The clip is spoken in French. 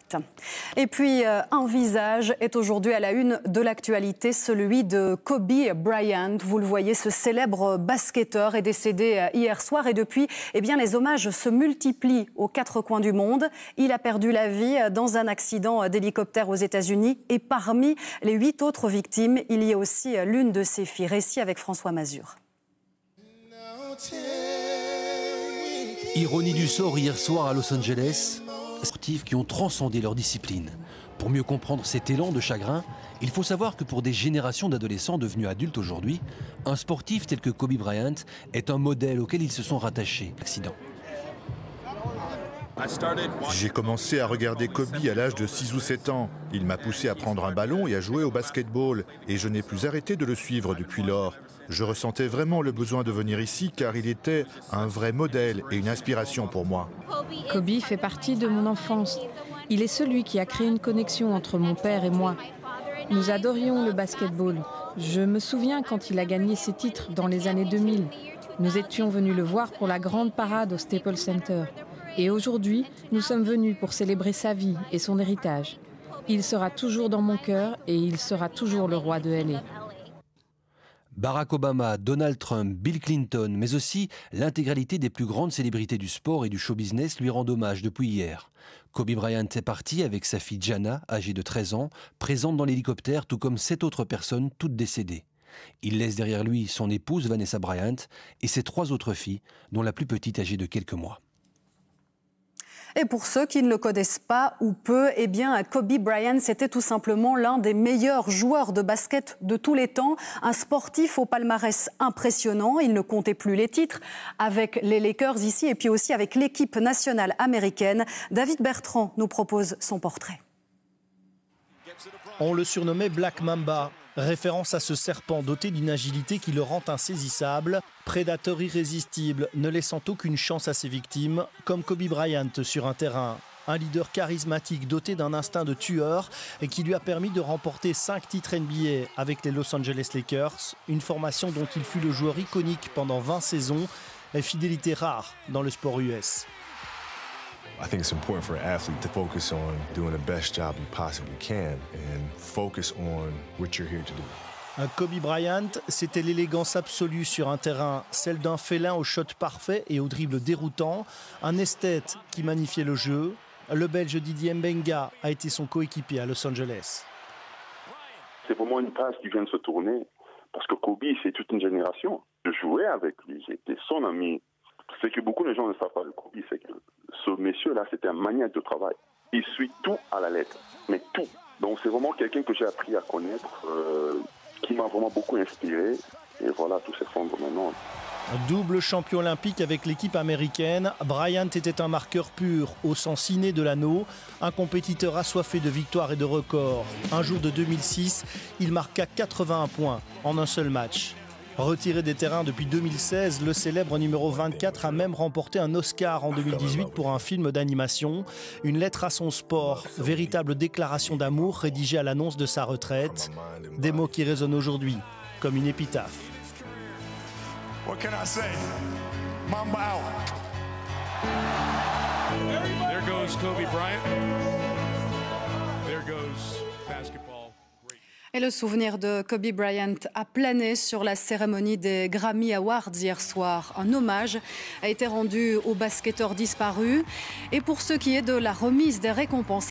suite. Et puis, un visage est aujourd'hui à la une de l'actualité, celui de Kobe Bryant. Vous le voyez, ce célèbre basketteur est décédé hier soir et depuis, les hommages se multiplient aux quatre coins du monde. Il a perdu la vie dans un accident d'hélicoptère aux États-Unis et parmi les 8 autres victimes, il y a aussi l'une de ses filles. Récit avec François Mazur. Ironie du sort hier soir à Los Angeles, sportifs qui ont transcendé leur discipline. Pour mieux comprendre cet élan de chagrin, il faut savoir que pour des générations d'adolescents devenus adultes aujourd'hui, un sportif tel que Kobe Bryant est un modèle auquel ils se sont rattachés. Accident. J'ai commencé à regarder Kobe à l'âge de 6 ou 7 ans. Il m'a poussé à prendre un ballon et à jouer au basketball. Et je n'ai plus arrêté de le suivre depuis lors. Je ressentais vraiment le besoin de venir ici car il était un vrai modèle et une inspiration pour moi. Kobe fait partie de mon enfance. Il est celui qui a créé une connexion entre mon père et moi. Nous adorions le basketball. Je me souviens quand il a gagné ses titres dans les années 2000. Nous étions venus le voir pour la grande parade au Staples Center. Et aujourd'hui, nous sommes venus pour célébrer sa vie et son héritage. Il sera toujours dans mon cœur et il sera toujours le roi de LA. Barack Obama, Donald Trump, Bill Clinton, mais aussi l'intégralité des plus grandes célébrités du sport et du show business lui rendent hommage depuis hier. Kobe Bryant est parti avec sa fille Gianna, âgée de 13 ans, présente dans l'hélicoptère, tout comme 7 autres personnes, toutes décédées. Il laisse derrière lui son épouse Vanessa Bryant et ses 3 autres filles, dont la plus petite âgée de quelques mois. Et pour ceux qui ne le connaissent pas ou peu, Kobe Bryant, c'était tout simplement l'un des meilleurs joueurs de basket de tous les temps. Un sportif au palmarès impressionnant. Il ne comptait plus les titres avec les Lakers ici et puis aussi avec l'équipe nationale américaine. David Bertrand nous propose son portrait. On le surnommait Black Mamba, référence à ce serpent doté d'une agilité qui le rend insaisissable, prédateur irrésistible, ne laissant aucune chance à ses victimes, comme Kobe Bryant sur un terrain. Un leader charismatique doté d'un instinct de tueur et qui lui a permis de remporter 5 titres NBA avec les Los Angeles Lakers, une formation dont il fut le joueur iconique pendant 20 saisons et fidélité rare dans le sport US. I think it's important for an athlete to focus on doing the best job you possibly can and focus on what you're here to do. Un Kobe Bryant, c'était l'élégance absolue sur un terrain, celle d'un félin au shot parfait et au dribble déroutant, un esthète qui magnifiait le jeu. Le Belge Didier Mbenga a été son coéquipier à Los Angeles. C'est vraiment une page qui vient de se tourner parce que Kobe, c'est toute une génération. Je jouais avec lui, j'étais son ami. Ce que beaucoup de gens ne savent pas de Kobe, c'est que ce monsieur-là, c'était un maniaque de travail. Il suit tout à la lettre, mais tout. Donc c'est vraiment quelqu'un que j'ai appris à connaître, qui m'a vraiment beaucoup inspiré. Et voilà, tout s'effondre maintenant. Double champion olympique avec l'équipe américaine, Bryant était un marqueur pur, au sens inné de l'anneau, un compétiteur assoiffé de victoires et de records. Un jour de 2006, il marqua 81 points en un seul match. Retiré des terrains depuis 2016, le célèbre numéro 24 a même remporté un Oscar en 2018 pour un film d'animation. Une lettre à son sport, véritable déclaration d'amour rédigée à l'annonce de sa retraite. Des mots qui résonnent aujourd'hui comme une épitaphe. What can I say? Mamba out. There goes Kobe Bryant. There goes basketball. Et le souvenir de Kobe Bryant a plané sur la cérémonie des Grammy Awards hier soir. Un hommage a été rendu aux basketteurs disparus. Et pour ce qui est de la remise des récompenses,